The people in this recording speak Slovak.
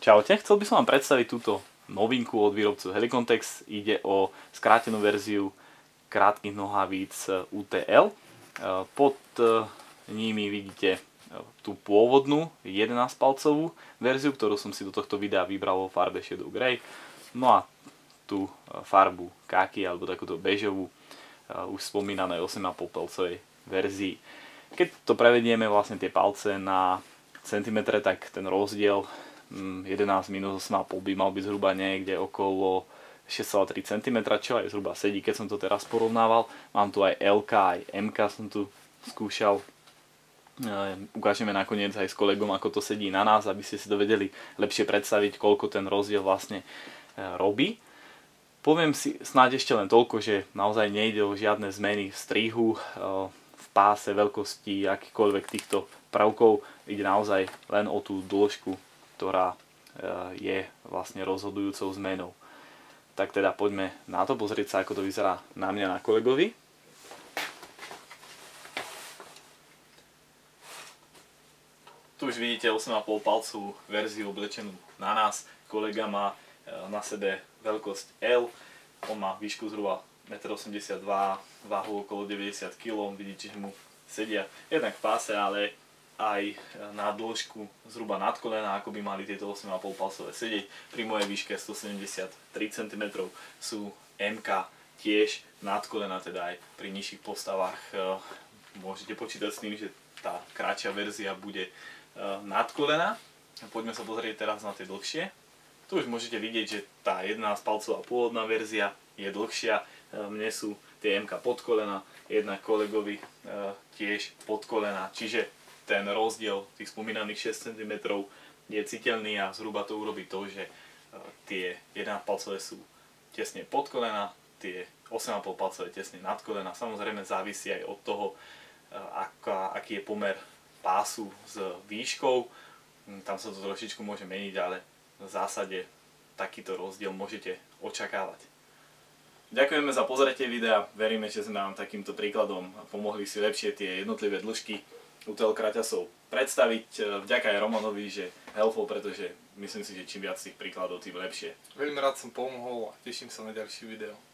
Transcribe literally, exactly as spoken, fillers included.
Čaute, chcel by som vám predstaviť túto novinku od výrobcu Helicontex. Ide o skrátenú verziu krátkych nohavíc U T L. Pod nimi vidíte tú pôvodnú jedenásť palcovú verziu, ktorú som si do tohto videa vybral vo farbe Shadow Grey. No a tú farbu káky alebo takúto bežovú už spomínanej osem a pol palcovej verzii. Keď to prevedieme vlastne tie palce na centimetre, tak ten rozdiel jedenásť minus osem a pol by mal byť zhruba niekde okolo šesť celá tri centimetra, čo aj zhruba sedí, keď som to teraz porovnával. Mám tu aj L K, aj M K som tu skúšal. Ukážeme nakoniec aj s kolegom, ako to sedí na nás, aby ste si to vedeli lepšie predstaviť, koľko ten rozdiel vlastne robí. Poviem si snáď ešte len toľko, že naozaj nejde o žiadne zmeny v strihu, v páse, veľkosti, akýchkoľvek týchto prvkov. Ide naozaj len o tú dĺžku, ktorá je vlastne rozhodujúcou zmenou. Tak teda poďme na to, pozrieť sa, ako to vyzerá na mňa, na kolegovi. Tu už vidíte osem a pol palcovú verziu oblečenú na nás. Kolega má na sebe veľkosť L, on má výšku zhruba jeden osemdesiatdva metra, váhu okolo deväťdesiat kilogramov, vidíte, že mu sedia jednak v páse, ale aj na dĺžku zhruba nad kolena, ako by mali tieto osem a pol palcové sedieť. Pri mojej výške stosedemdesiattri centimetrov sú M K tiež nad kolena, teda aj pri nižších postavách môžete počítať s tým, že tá kratšia verzia bude nad kolena. Poďme sa pozrieť teraz na tie dlhšie. Tu už môžete vidieť, že tá jedenásť palcová pôvodná verzia je dlhšia. Mne sú tie M K pod kolena, jednak kolegovi tiež pod kolena, čiže ten rozdiel tých spomínaných šesť centimetrov je citeľný a zhruba to urobí to, že tie jedenásť palcové sú tesne pod kolena, tie osem a pol palcové tesne nad kolena. Samozrejme závisí aj od toho, aká, aký je pomer pásu s výškou. Tam sa to trošičku môže meniť, ale v zásade takýto rozdiel môžete očakávať. Ďakujeme za pozretie videa, veríme, že sme vám takýmto príkladom pomohli si lepšie tie jednotlivé dĺžky U T L kraťasov predstaviť. Vďaka aj Romanovi, že helpful, pretože myslím si, že čím viac tých príkladov, tým lepšie. Veľmi rád som pomohol a teším sa na ďalšie video.